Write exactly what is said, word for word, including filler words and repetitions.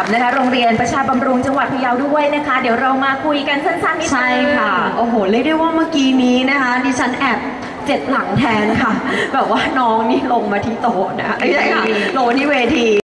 นะคะโรงเรียนประชาบำรุงจังหวัดพะเยาด้วยนะคะเดี๋ยวเรามาคุยกันสั้นๆนิดนึงใช่ค่ะโอ้โหเรียกได้ว่าเมื่อกี้นี้นะคะดิฉันแอบเจ็ดหลังแทนค่ะแบบว่าน้องนี่ลงมาที่โต๊ะนะไม่ใช่ค่ะลงที่เวที